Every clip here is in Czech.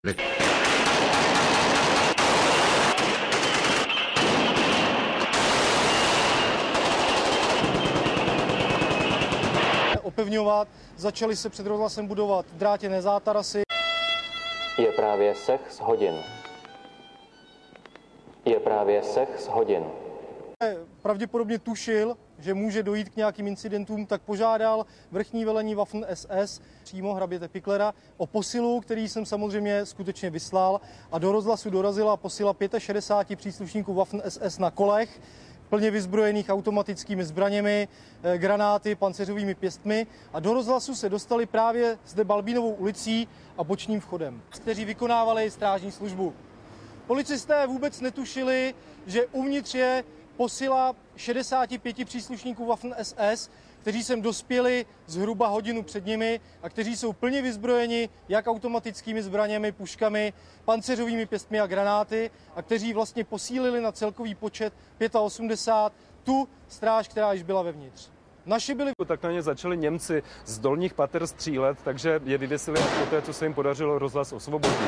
Opevňovat, začaly se před rozhlasem budovat drátěné zátarasy. Je právě sechs hodin. Je právě sechs hodin. Pravděpodobně tušil, že může dojít k nějakým incidentům, tak požádal vrchní velení Waffen SS, přímo hraběte Piklera, o posilu, který jsem samozřejmě skutečně vyslal, a do rozhlasu dorazila posila 65 příslušníků Waffen SS na kolech, plně vyzbrojených automatickými zbraněmi, granáty, pancéřovými pěstmi, a do rozhlasu se dostali právě zde Balbínovou ulicí a bočním vchodem, kteří vykonávali strážní službu. Policisté vůbec netušili, že uvnitř je posila 65 příslušníků Waffen SS, kteří sem dospěli zhruba hodinu před nimi a kteří jsou plně vyzbrojeni jak automatickými zbraněmi, puškami, pancéřovými pěstmi a granáty, a kteří vlastně posílili na celkový počet 85 tu stráž, která již byla vevnitř. Naši byli... Tak na ně začali Němci z dolních pater střílet, takže je vyvěsili až poté, co se jim podařilo rozhlas osvobodit.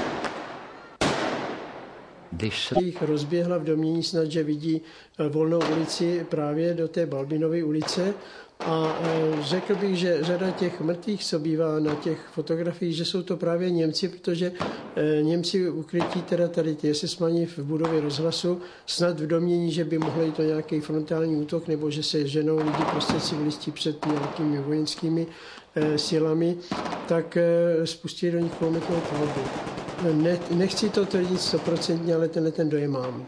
Když se jich rozběhla v domnění snad, že vidí volnou ulici právě do té Balbinovy ulice, a řekl bych, že řada těch mrtvých, co bývá na těch fotografiích, že jsou to právě Němci, protože Němci ukrytí teda tady ty esesmani v budově rozhlasu, snad v domnění, že by mohlo jít to nějaký frontální útok, nebo že se ženou lidi, prostě civilisti před nějakými vojenskými silami, tak spustili do nich kulometovou palbu. Nechci to tvrdit 100%, ale ten dojem mám.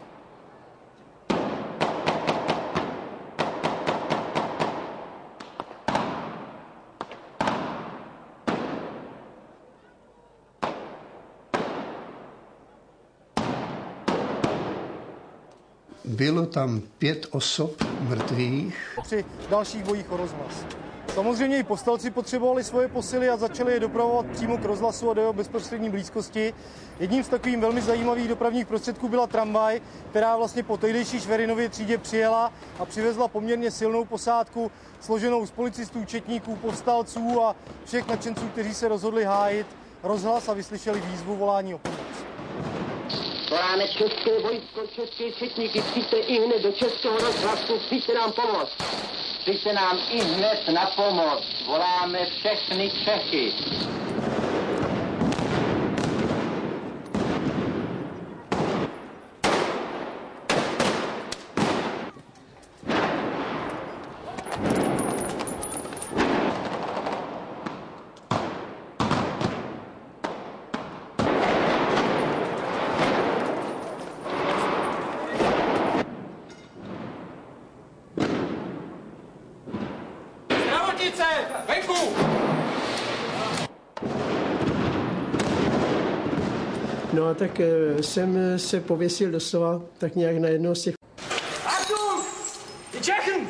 Bylo tam 5 osob mrtvých. Při dalších bojích o rozhlas. Samozřejmě i povstalci potřebovali svoje posily a začali je dopravovat přímo k rozhlasu a do jeho bezprostřední blízkosti. Jedním z takových velmi zajímavých dopravních prostředků byla tramvaj, která vlastně po tehdejší Šverinově třídě přijela a přivezla poměrně silnou posádku složenou z policistů, četníků, povstalců a všech nadšenců, kteří se rozhodli hájit rozhlas a vyslyšeli výzvu volání o pomoc. Voláme české vojsko, české četníky, přijďte i hned do českého rozhlasu, přijďte nám pomoct. Přijďte nám i hned na pomoc. Voláme všechny Čechy. No a tak jsem se pověsil doslova tak nějak na jedno z těch... Achtung! Die Tschechen!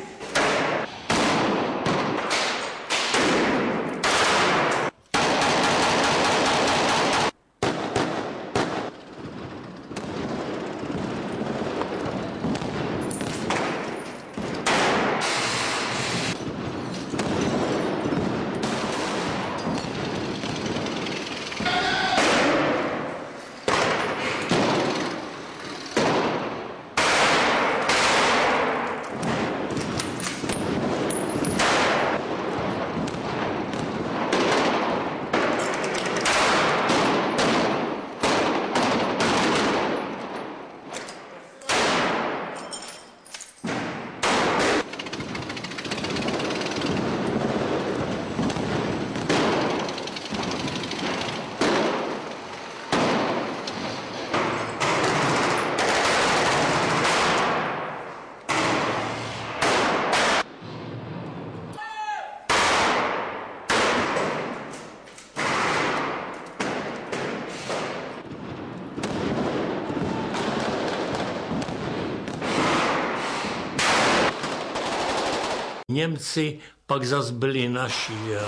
Němci pak zas byli naši. Jo.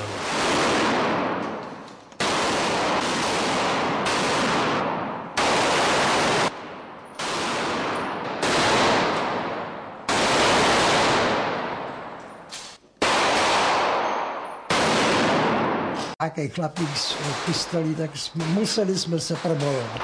nějaký chlapík s pistolí, tak museli jsme se probojovat.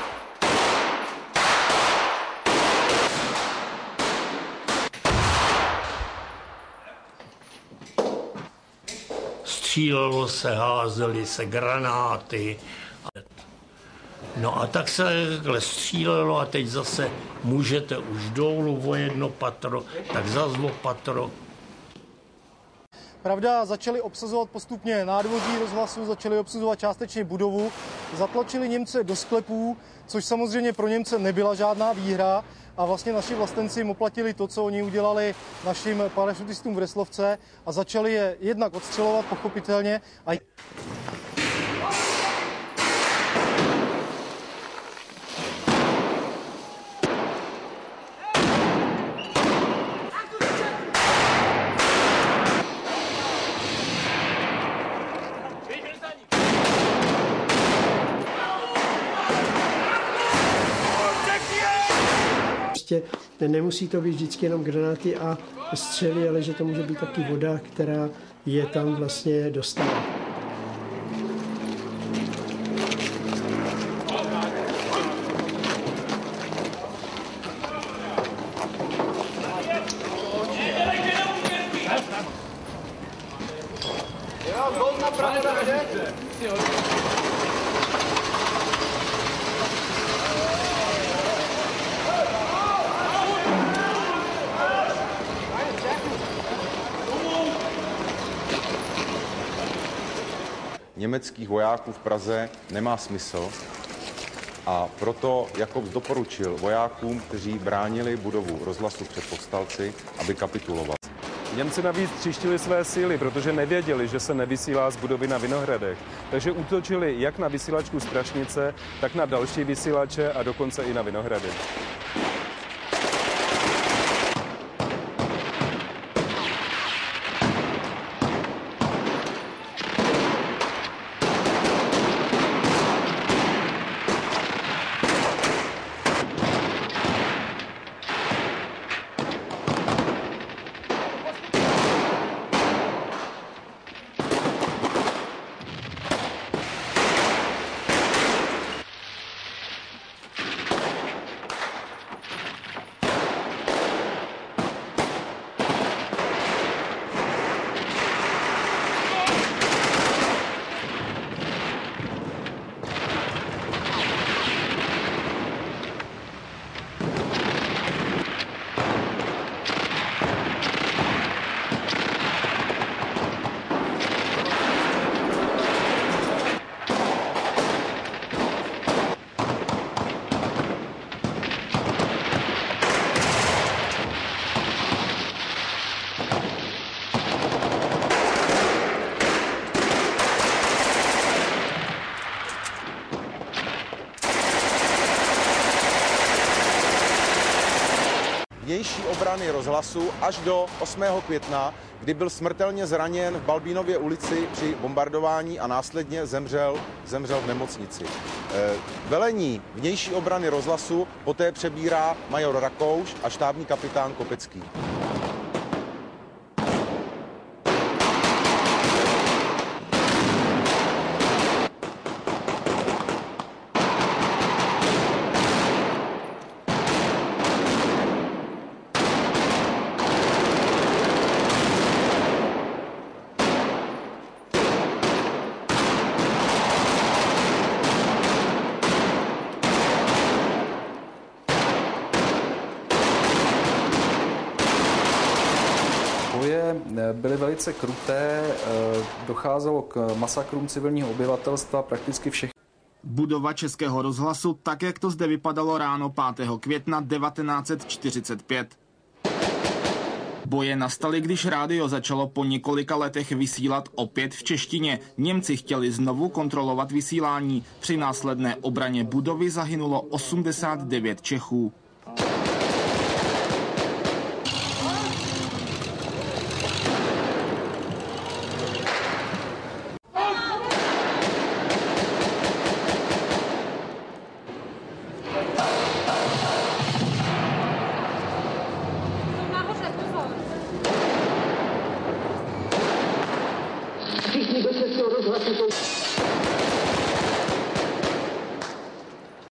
Střílelo se, házely se granáty. No a tak se střílelo a teď zase můžete už dolů o jedno patro, tak zas o patro. Pravda, začali obsazovat postupně nádvoří rozhlasu, začali obsazovat částečně budovu, zatlačili Němce do sklepů, což samozřejmě pro Němce nebyla žádná výhra a vlastně naši vlastenci jim oplatili to, co oni udělali našim parašutistům v Reslovce a začali je jednak odstřelovat pochopitelně a nemusí to být vždycky jenom granáty a střely, ale že to může být taky voda, která je tam vlastně dostala. Německých vojáků v Praze nemá smysl a proto Jakobs doporučil vojákům, kteří bránili budovu rozhlasu před povstalci, aby kapitulovali. Němci navíc tříštili své síly, protože nevěděli, že se nevysílá z budovy na Vinohradech. Takže útočili jak na vysílačku z Prašnice, tak na další vysílače a dokonce i na Vinohrady. Vnější obrany rozhlasu až do 8. května, kdy byl smrtelně zraněn v Balbínově ulici při bombardování a následně zemřel v nemocnici. Velení vnější obrany rozhlasu poté přebírá major Rakouš a štábní kapitán Kopecký. Byly velice kruté, docházelo k masakrům civilního obyvatelstva prakticky všech. Budova Českého rozhlasu, tak jak to zde vypadalo ráno 5. května 1945. Boje nastaly, když rádio začalo po několika letech vysílat opět v češtině. Němci chtěli znovu kontrolovat vysílání. Při následné obraně budovy zahynulo 89 Čechů.